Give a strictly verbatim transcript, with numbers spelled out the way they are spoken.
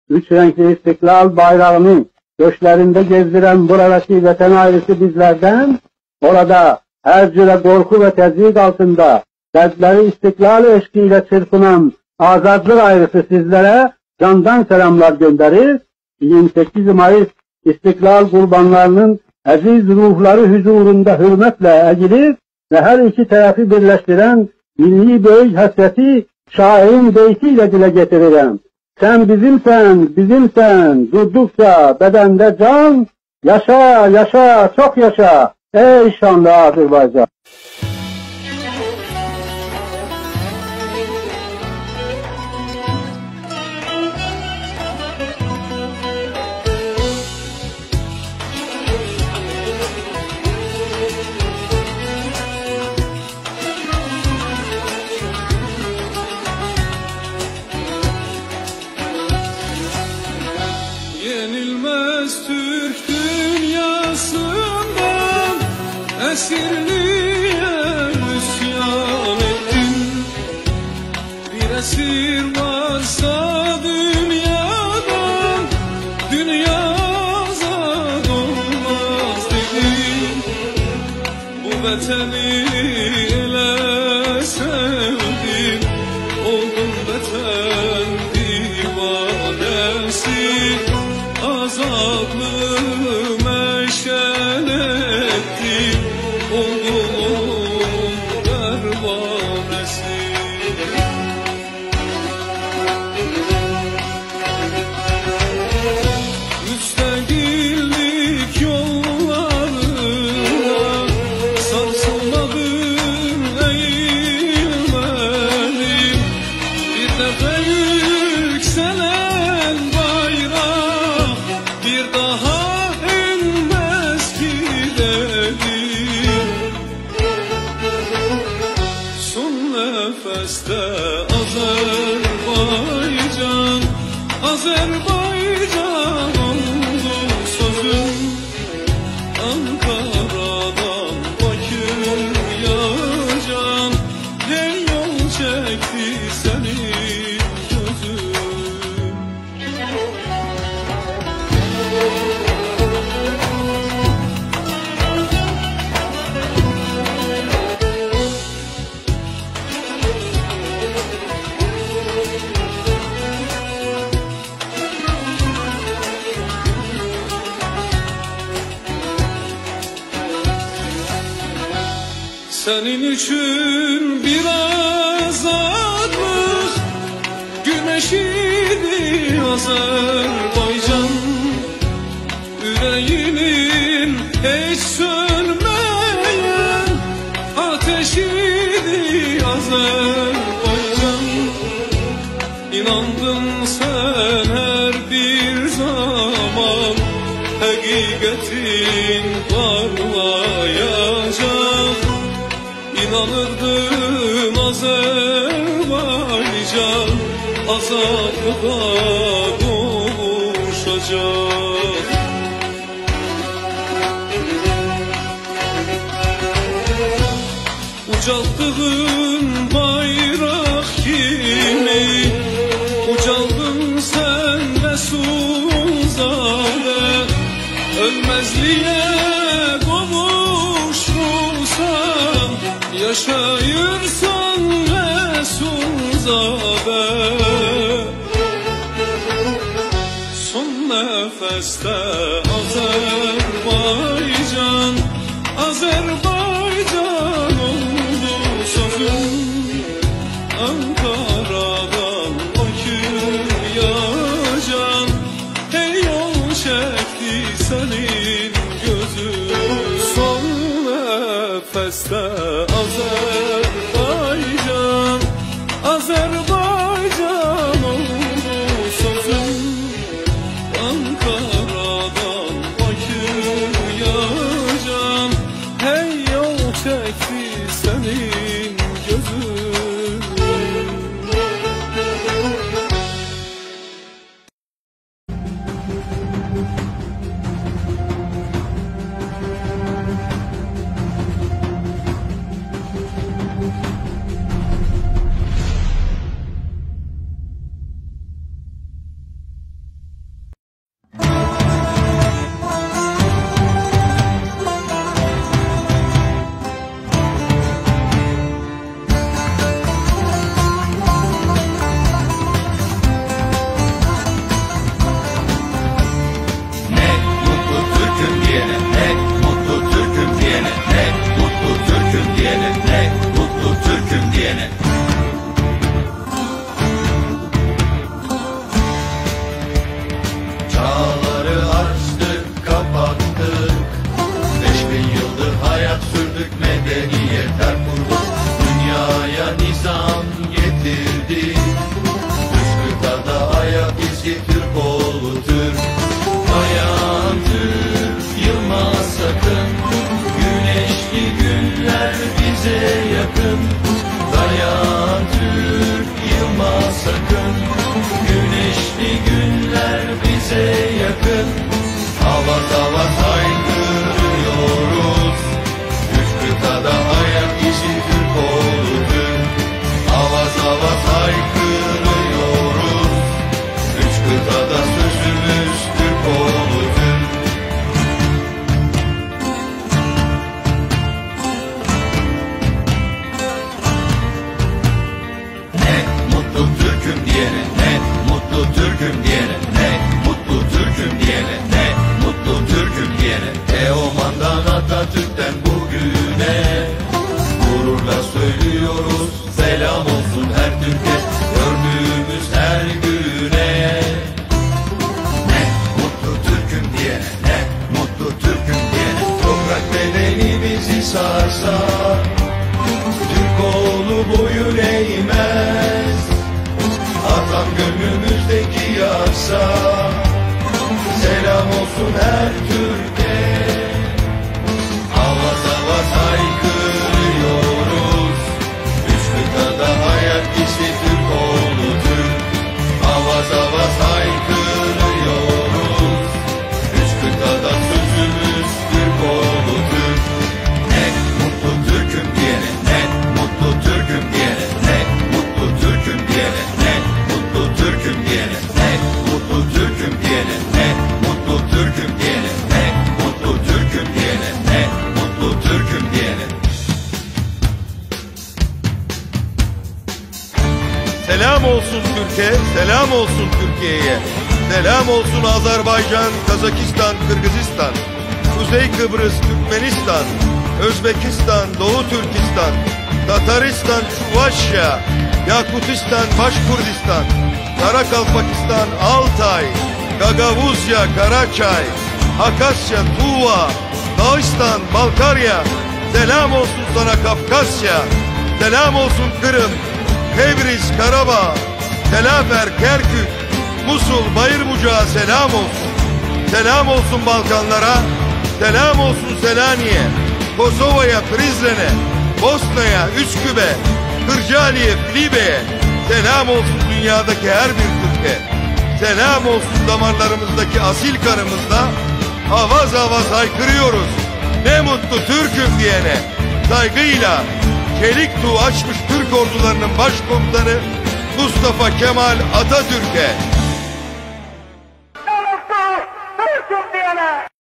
üç renkli İstiklal bayrağını göçlerinde gezdiren buradaki vatan ailesi bizlerden, orada her cüre korku ve tezyiq altında kalpleri istiklal eşkiyle çırpınan azadlık ayrısı sizlere candan selamlar gönderir. yirmi sekiz Mayıs İstiklal kurbanlarının aziz ruhları huzurunda hürmetle eğilir ve her iki tarafı birleştiren milli büyük hasreti şairin beytiyle dile getiririm. Sen bizimsen, bizimsen, durdukça bedende can, yaşa, yaşa, çok yaşa, ey şanlı Azerbaycan. Yenilmez Türk dünyasından esirliğe isyan ettin. Bir esir varsa dünyadan, dünya azad olmaz dedin. Bu vatani ele sevdim, oldum vatan divanesi. Azadlığı meşel ettim, oldum pervanesi. Müstakillik yollarına sarsılmadım, eğilmedim. Bir defa yükselen bayrak bir daha inmez gidelim. Son nefeste Azerbaycan, Azerbaycan oldu sözüm. Ankara'dan Bakı'ya can, her yol çekti senin gözün. Senin için bir azadlık güneşiydi Azerbaycan. Yüreğinin hiç sönmeyen ateşiydi Azerbaycan. İnandın sen her bir zaman, hakikatin parlayacak. İnanırdım Azerbaycan azadlığa kavuşacak. Ucalttığın bayrak gibi ucaldın sen Resulzade. Ölmezliğe kavuşursan yaşayırsan Resulzade. Son nefeste Azerbaycan, Azerbaycan oldu sözüm. Ankara'dan Bakı'ya can, her yol çekti senin gözün. Son nefeste Azerbaycan, Azerbaycan oldu sözüm. Ankara'dan Bakı'ya can, hey yol çekti senin gözün. Avaz avaz haykırıyoruz. Üç kıtada ayak izi Türk oğlu Türk. Avaz avaz haykırıyoruz. Üç kıtada sözümüz Türk oğlu Türk. Ne mutlu Türk'üm diyene, ne mutlu Türk'üm diyene, ne mutlu Türk'üm diyene, ne mutlu Türk'üm diyene. Teoman'dan Atatürk'ten bugüne gururla söylüyoruz, selam olsun her Türk'e, gördüğümüz her güne. Ne mutlu Türk'üm diyene, ne mutlu Türk'üm diyene. Toprak bedenimizi sarsa, Türk oğlu boyun eğmez. Atam gönlümüzdeki yaksa, selam olsun her Türk'e. Avaz avaz haykırıyoruz. Üç kıtada ayak izi Türk oğlu Türk. Avaz avaz haykırıyoruz. Üç kıtada sözümüz Türk oğlu Türk. Ne mutlu Türk'üm diyene, ne mutlu Türk'üm diyene, ne mutlu Türk'üm diyene, ne mutlu Türk'üm diyene, ne mutlu Türk'üm diyene, ne mutlu Türk'üm diyene, ne mutlu Türk'üm diyene, ne mutlu Türk'üm diyene. Selam olsun Türkiye, selam olsun Türkiye'ye. Selam olsun Azerbaycan, Kazakistan, Kırgızistan, Kuzey Kıbrıs, Türkmenistan, Özbekistan, Doğu Türkistan, Tataristan, Çuvaşya, Yakutistan, Başkurdistan, Karakalpakistan, Altay, Gagavuzya, Karaçay, Hakasya, Tuva, Dağıstan, Balkarya. Selam olsun sana Kafkasya. Selam olsun Kırım, Tebriz, Karabağ, Telafer, Kerkük, Musul, Bayırbucak'a selam olsun. Selam olsun Balkanlara, selam olsun Selanik'e, Kosova'ya, Prizren'e, Bosna'ya, Üsküp'e, Kırcaali'ye, Filibe'ye. Selam olsun dünyadaki her bir Türk'e. Selam olsun damarlarımızdaki asil kanımızda. Avaz avaz haykırıyoruz. Ne mutlu Türk'üm diyene. Saygıyla çelik tuğ açmış Türk ordularının başkomutanı Mustafa Kemal Atatürk'e.